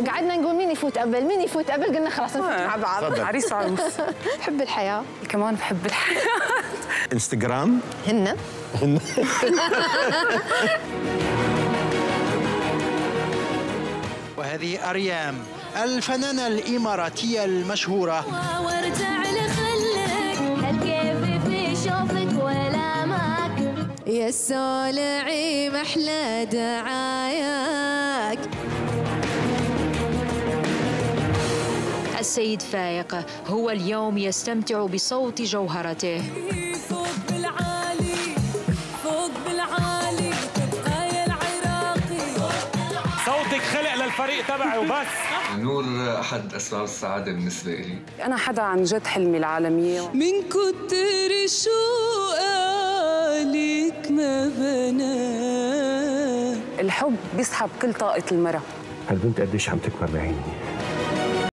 قعدنا نقول مين يفوت قبل مين يفوت قبل، قلنا خلاص نفوت مع بعض. عريس وعروس. بحب الحياة. كمان بحب الحياة. انستغرام هن وهذه أريام الفنانة الإماراتية المشهورة. وارجع لخلك هالكيف في شوفك ولا ماك يا السولعي محلى دعاياك. السيد فايق هو اليوم يستمتع بصوت جوهرته. فوق بالعالي فوق بالعالي تبقى يا العراقي. صوتك خلق للفريق تبعي وبس. نور أحد أسباب السعادة بالنسبة لي. أنا حدا عن جد حلمي العالمية. من كتر شوقك ما بنام. الحب بيسحب كل طاقة المرأة. هالبنت قديش عم تكبر بعيني.